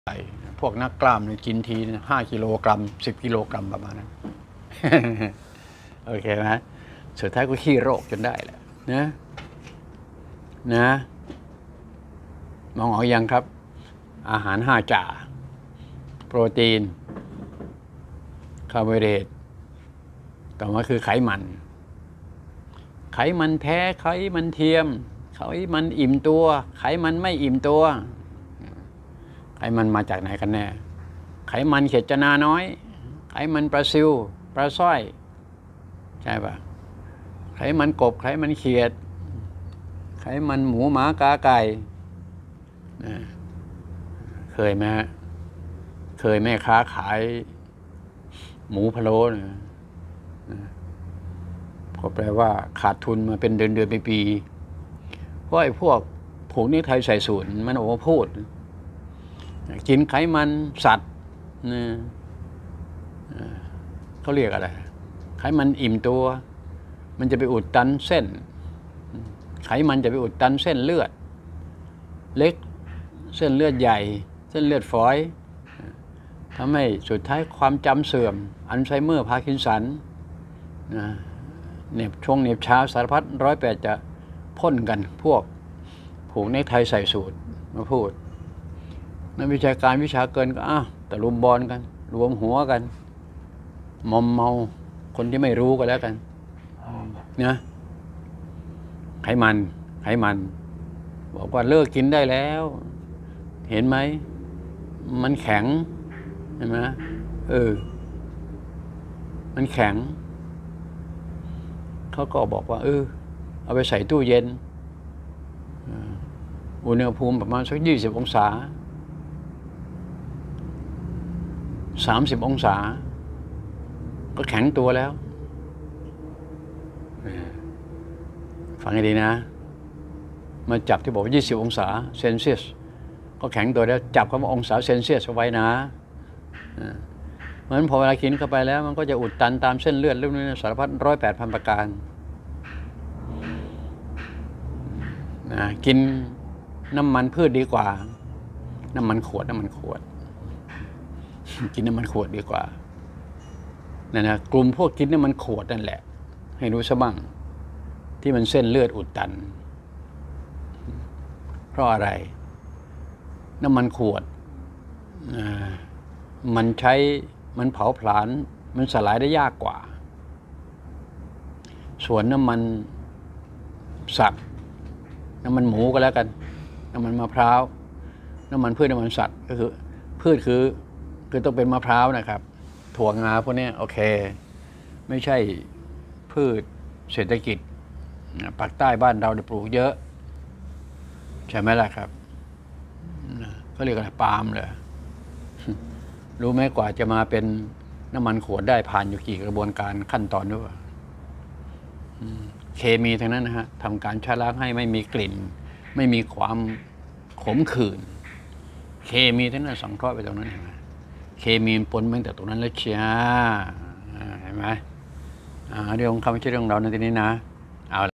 พวกนักกล้ามเนี่ยกินที5 กิโลกรัม10 กิโลกรัมประมาณนั้น โอเคไหมสุดท้ายก็ขี้โรคจนได้แหละนะมองออกยังครับอาหาร5 จ่าโปรตีนคาร์โบไฮเดรตต่อมาคือไขมันแท้ไขมันเทียมไขมันอิ่มตัวไขมันไม่อิ่มตัวไขมันมาจากไหนกันแน่ไขมันเขตนาน้อยไขมันปลาซิวปลาสร้อยใช่ปะไขมันกบไขมันเขียดไขมันหมูหมากาไก่เคยไหมเคยแม่ค้าขายหมูพะโล้นะก็แปลว่าขาดทุนมาเป็นเดือนปีเพราะไอ้พวกผูกนิไทยใส่สูตรมันโอ้พูดกินไขมันสัตว์นะเขาเรียกอะไรไขมันอิ่มตัวมันจะไปอุดตันเส้นไขมันจะไปอุดตันเส้นเลือดเล็กเส้นเลือดใหญ่เส้นเลือดฝอยทำให้สุดท้ายความจำเสื่อมอัลไซเมอร์พาร์กินสันเหน็บชาสารพัด108จะพ่นกันพวกผูกเนคไทใส่สูตรมาพูดนักวิชาการวิชาเกินก็ตะลุมบอลกันรวมหัวกันมอมเมาคนที่ไม่รู้ก็แล้วกันนะไขมันบอกว่าเลิกกินได้แล้วเห็นไหมมันแข็งเห็นไหมมันแข็งเขาก็บอกว่าเอาไปใส่ตู้เย็นอุณหภูมิประมาณสัก20 องศา30 องศาก็แข็งตัวแล้วฟังให้ดีนะมาจับที่บอก20 องศาเซนเซียสก็แข็งตัวแล้วจับคำว่าองศาเซนเซียสเอาไว้นะเพราะฉะนั้นพอเวลากินเข้าไปแล้วมันก็จะอุดตันตามเส้นเลือดเรื่องนี้สารพัด108,000 ประการกินน้ำมันพืชดีกว่าน้ำมันขวดกินน้ำมันขวดดีกว่านั่นนะกลุ่มพวกกินน้ำมันขวดนั่นแหละให้รู้ซะบ้างที่มันเส้นเลือดอุดตันเพราะอะไรน้ำมันขวดมันเผาผลาญมันสลายได้ยากกว่าส่วนน้ำมันสัตว์น้ำมันหมูก็แล้วกันน้ำมันมะพร้าวน้ำมันพืชน้ำมันสัตว์ก็คือพืชคือต้องเป็นมะพร้าวนะครับถั่วงาพวกนี้โอเคไม่ใช่พืชเศรษฐกิจภาคใต้บ้านเราปลูกเยอะใช่ไหมล่ะครับเขาเรียกอะไรปาล์มเลยรู้ไหมกว่าจะมาเป็นน้ำมันขวดได้ผ่านอยู่กี่กระบวนการขั้นตอนด้วยเคมีทั้งนั้นนะฮะทำการชะล้างให้ไม่มีกลิ่นไม่มีความขมขื่นเคมีทั้งนั้นสังเคราะห์ไปตรงนั้นเห็นไหมเคมีปนตั้งแต่ตรงนั้นแล้วเชียเห็นไหมเรื่องคำไม่ใช่เรื่องเราในที่นี้นะ